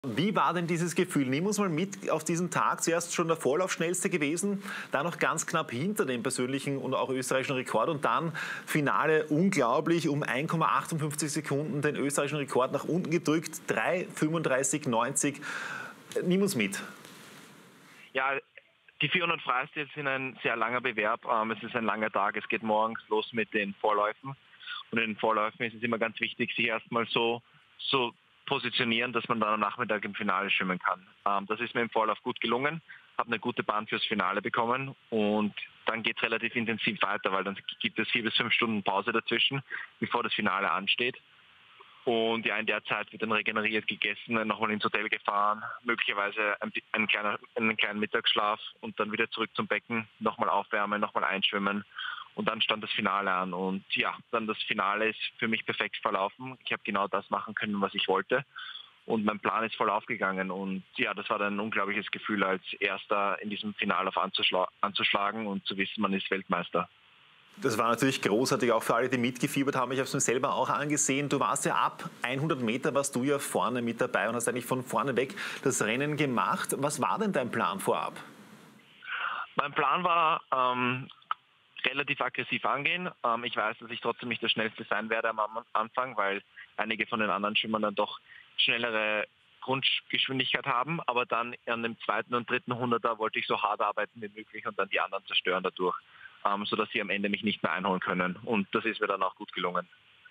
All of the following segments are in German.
Wie war denn dieses Gefühl? Nimm uns mal mit auf diesen Tag. Zuerst schon der Vorlaufschnellste gewesen, dann noch ganz knapp hinter dem persönlichen und auch österreichischen Rekord und dann Finale unglaublich um 1,58 Sekunden den österreichischen Rekord nach unten gedrückt, 3,35,90. Nimm uns mit. Ja, die 400 Freistil sind ein sehr langer Bewerb. Es ist ein langer Tag. Es geht morgens los mit den Vorläufen. Und in den Vorläufen ist es immer ganz wichtig, sich erstmal so positionieren, dass man dann am Nachmittag im Finale schwimmen kann. Das ist mir im Vorlauf gut gelungen. Habe eine gute Bahn fürs Finale bekommen und dann geht es relativ intensiv weiter, weil dann gibt es 4 bis 5 Stunden Pause dazwischen, bevor das Finale ansteht. Und ja, in der Zeit wird dann regeneriert, gegessen, nochmal ins Hotel gefahren, möglicherweise einen kleinen Mittagsschlaf und dann wieder zurück zum Becken, nochmal aufwärmen, nochmal einschwimmen. Und dann stand das Finale an. Und ja, dann das Finale ist für mich perfekt verlaufen. Ich habe genau das machen können, was ich wollte. Und mein Plan ist voll aufgegangen. Und ja, das war dann ein unglaubliches Gefühl, als Erster in diesem Finale anzuschlagen und zu wissen, man ist Weltmeister. Das war natürlich großartig, auch für alle, die mitgefiebert haben. Ich habe es mir selber auch angesehen. Du warst ja ab 100 Meter, warst du ja vorne mit dabei und hast eigentlich von vorne weg das Rennen gemacht. Was war denn dein Plan vorab? Mein Plan war, relativ aggressiv angehen. Ich weiß, dass ich trotzdem nicht der Schnellste sein werde am Anfang, weil einige von den anderen Schwimmern dann doch schnellere Grundgeschwindigkeit haben. Aber dann an dem zweiten und dritten Hunderter wollte ich so hart arbeiten wie möglich und dann die anderen zerstören dadurch, sodass sie am Ende mich nicht mehr einholen können. Und das ist mir dann auch gut gelungen.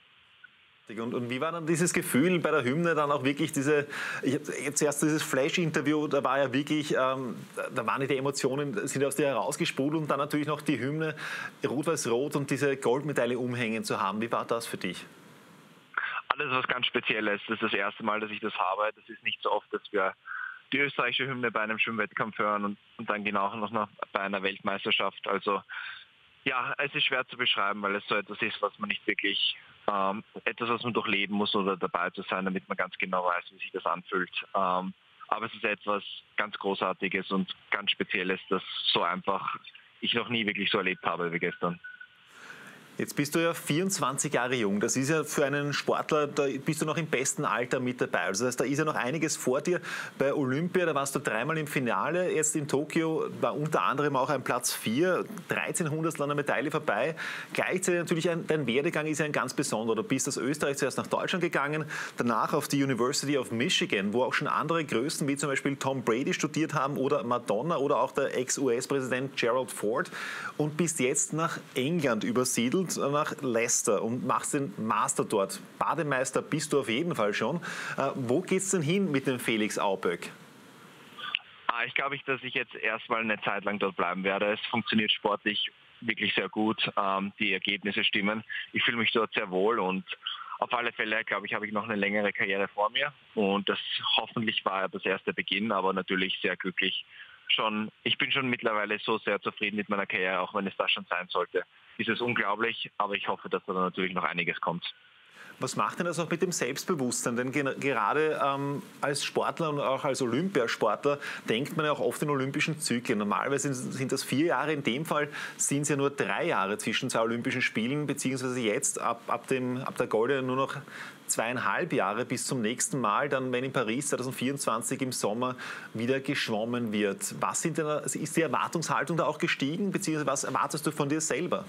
Und wie war dann dieses Gefühl bei der Hymne dann auch wirklich zuerst dieses Flash-Interview, da war ja wirklich, da waren die Emotionen, sind aus dir herausgesprudelt und dann natürlich noch die Hymne Rot-Weiß-Rot und diese Goldmedaille umhängen zu haben. Wie war das für dich? Alles was ganz Spezielles. Das ist das erste Mal, dass ich das habe. Das ist nicht so oft, dass wir die österreichische Hymne bei einem Schwimmwettkampf hören und dann genau noch bei einer Weltmeisterschaft. Also ja, es ist schwer zu beschreiben, weil es so etwas ist, was man nicht wirklich, etwas, was man durchleben muss oder dabei zu sein, damit man ganz genau weiß, wie sich das anfühlt. Aber es ist etwas ganz Großartiges und ganz Spezielles, das so einfach ich noch nie wirklich so erlebt habe wie gestern. Jetzt bist du ja 24 Jahre jung. Das ist ja für einen Sportler, da bist du noch im besten Alter mit dabei. Also das heißt, da ist ja noch einiges vor dir. Bei Olympia, da warst du 3-mal im Finale. Jetzt in Tokio war unter anderem auch ein Platz 4, 13 Hundertstel an der Medaille vorbei. Gleichzeitig natürlich, dein Werdegang ist ja ein ganz besonderer. Du bist aus Österreich zuerst nach Deutschland gegangen, danach auf die University of Michigan, wo auch schon andere Größen wie zum Beispiel Tom Brady studiert haben oder Madonna oder auch der Ex-US-Präsident Gerald Ford und bist jetzt nach England übersiedelt, nach Leicester und machst den Master dort. Bademeister bist du auf jeden Fall schon. Wo geht's denn hin mit dem Felix Auböck? Ich glaube, dass ich jetzt erstmal eine Zeit lang dort bleiben werde. Es funktioniert sportlich wirklich sehr gut. Die Ergebnisse stimmen. Ich fühle mich dort sehr wohl und auf alle Fälle, glaube ich, habe ich noch eine längere Karriere vor mir. Und das hoffentlich war das erste Beginn, aber natürlich sehr glücklich. Ich bin schon mittlerweile so sehr zufrieden mit meiner Karriere, auch wenn es das schon sein sollte. Ist es unglaublich, aber ich hoffe, dass da natürlich noch einiges kommt. Was macht denn das auch mit dem Selbstbewusstsein? Denn gerade als Sportler und auch als Olympiasportler denkt man ja auch oft in olympischen Zyklen. Normalerweise sind das 4 Jahre, in dem Fall sind es ja nur 3 Jahre zwischen 2 Olympischen Spielen, beziehungsweise jetzt ab der Goldene nur noch 2,5 Jahre bis zum nächsten Mal, dann wenn in Paris 2024 im Sommer wieder geschwommen wird. Ist die Erwartungshaltung da auch gestiegen, beziehungsweise was erwartest du von dir selber?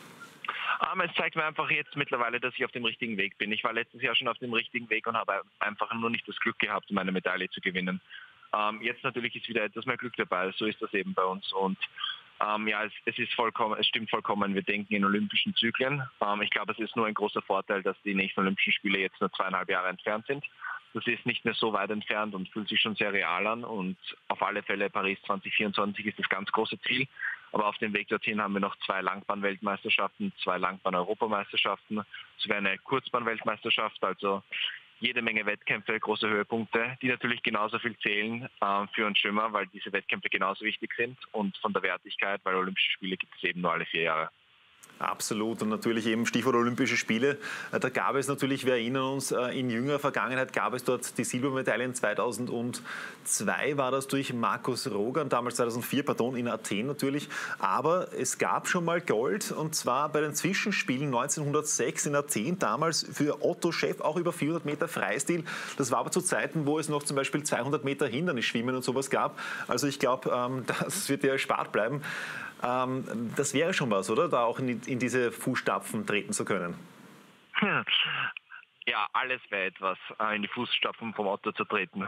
Es zeigt mir einfach jetzt mittlerweile, dass ich auf dem richtigen Weg bin. Ich war letztes Jahr schon auf dem richtigen Weg und habe einfach nur nicht das Glück gehabt, um eine Medaille zu gewinnen. Jetzt natürlich ist wieder etwas mehr Glück dabei. So ist das eben bei uns. Und ja, es stimmt vollkommen. Wir denken in olympischen Zyklen. Ich glaube, es ist nur ein großer Vorteil, dass die nächsten Olympischen Spiele jetzt nur 2,5 Jahre entfernt sind. Das ist nicht mehr so weit entfernt und fühlt sich schon sehr real an. Und auf alle Fälle Paris 2024 ist das ganz große Ziel. Aber auf dem Weg dorthin haben wir noch 2 Langbahn-Weltmeisterschaften, 2 Langbahn-Europameisterschaften, sowie eine Kurzbahn-Weltmeisterschaft. Also jede Menge Wettkämpfe, große Höhepunkte, die natürlich genauso viel zählen für einen Schwimmer, weil diese Wettkämpfe genauso wichtig sind und von der Wertigkeit, weil Olympische Spiele gibt es eben nur alle 4 Jahre. Absolut. Und natürlich eben Stichwort Olympische Spiele. Da gab es natürlich, wir erinnern uns, in jüngerer Vergangenheit gab es dort die Silbermedaillen. 2002 war das durch Markus Rogan, damals 2004, pardon, in Athen natürlich. Aber es gab schon mal Gold, und zwar bei den Zwischenspielen 1906 in Athen, damals für Otto Schäff, auch über 400 Meter Freistil. Das war aber zu Zeiten, wo es noch zum Beispiel 200 Meter Hindernisschwimmen und sowas gab. Also ich glaube, das wird dir erspart bleiben. Das wäre schon was, oder? Da auch in diese Fußstapfen treten zu können. Ja, alles wäre etwas, in die Fußstapfen vom Otto zu treten.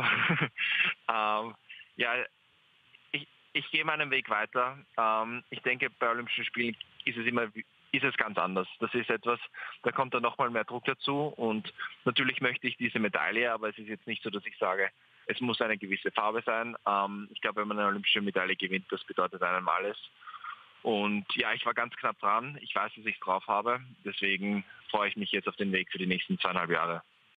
Ja, ich gehe meinen Weg weiter. Ich denke, bei Olympischen Spielen ist es ganz anders. Das ist etwas, da kommt dann nochmal mehr Druck dazu, und natürlich möchte ich diese Medaille, aber es ist jetzt nicht so, dass ich sage, es muss eine gewisse Farbe sein. Ich glaube, wenn man eine olympische Medaille gewinnt, das bedeutet einem alles. Und ja, ich war ganz knapp dran. Ich weiß, dass ich es drauf habe. Deswegen freue ich mich jetzt auf den Weg für die nächsten 2,5 Jahre.